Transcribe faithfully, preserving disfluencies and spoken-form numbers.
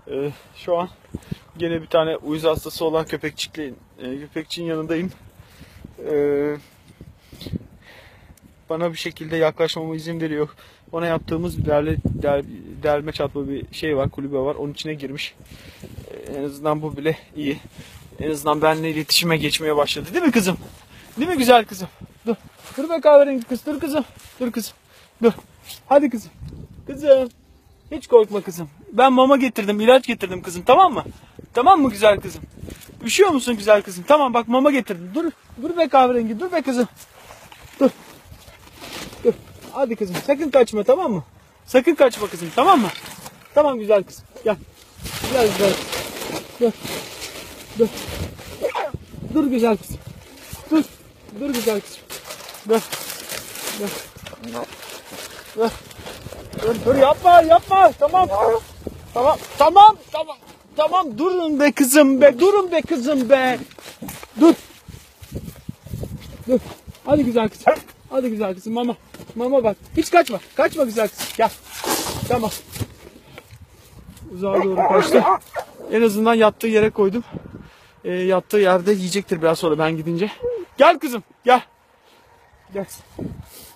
Ee, şu an gene bir tane uyuz hastası olan köpekçikliğin, e, köpekçinin yanındayım. Ee, bana bir şekilde yaklaşmama izin veriyor. Ona yaptığımız derle, der, derme çatma bir şey var, kulübe var. Onun içine girmiş. Ee, en azından bu bile iyi. En azından benimle iletişime geçmeye başladı. Değil mi kızım? Değil mi güzel kızım? Dur. Dur be kahverengi kız. Dur kızım. Dur kızım. Dur. Hadi kızım. Kızım. Hiç korkma kızım. Ben mama getirdim, ilaç getirdim kızım. Tamam mı? Tamam mı güzel kızım? Üşüyor musun güzel kızım? Tamam bak mama getirdim. Dur. Dur be kahverengi. Dur be kızım. Dur. Dur. Hadi kızım. Sakın kaçma, tamam mı? Sakın kaçma kızım, tamam mı? Tamam güzel kızım. Gel. Gel güzel kızım. Dur. Dur. Dur güzel kızım. Dur. Dur güzel kızım. Dur. Dur. Dur. Dur, dur yapma yapma. Tamam. Tamam. Tamam. Tamam. Tamam durun be kızım be. Durun be kızım be. Dur. Dur. Hadi güzel kızım. Hadi güzel kızım. Mama. Mama bak. Hiç kaçma. Kaçma güzel kızım. Gel. Tamam. Uzağa doğru kaçtı. En azından yattığı yere koydum. E, yattığı yerde yiyecektir biraz sonra ben gidince. Gel kızım. Gel. Gel.